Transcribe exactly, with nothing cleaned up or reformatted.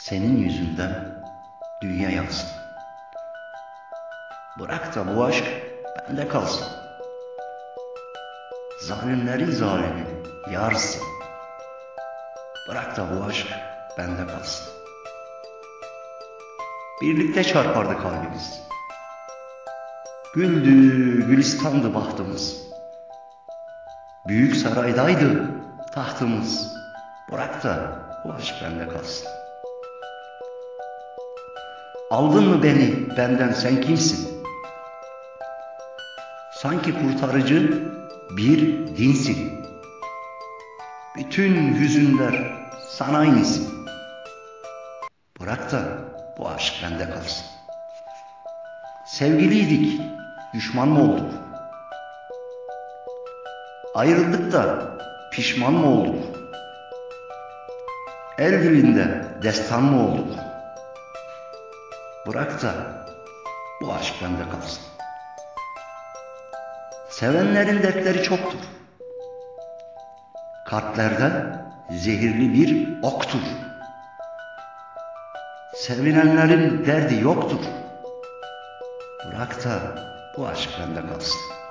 Senin yüzünden dünya yansın. Bırak da bu aşk bende kalsın. Zalimlerin zalimi yarsın. Bırak da bu aşk bende kalsın. Birlikte çarpardı kalbimiz. Güldü, gülistandı bahtımız. Büyük saraydaydı tahtımız. Bırak da bu aşk bende kalsın. Aldın mı beni benden, sen kimsin? Sanki kurtarıcı bir dinsin. Bütün hüzünler sana insin. Bırak da bu aşk bende kalsın. Sevgiliydik, düşman mı olduk? Ayrıldık da pişman mı olduk? El dilinde destan mı olduk? Bırak da bu aşk bende kalsın. Sevenlerin dertleri çoktur. Kalplerde zehirli bir oktur. Sevinenlerin derdi yoktur. Bırak da bu aşk bende kalsın.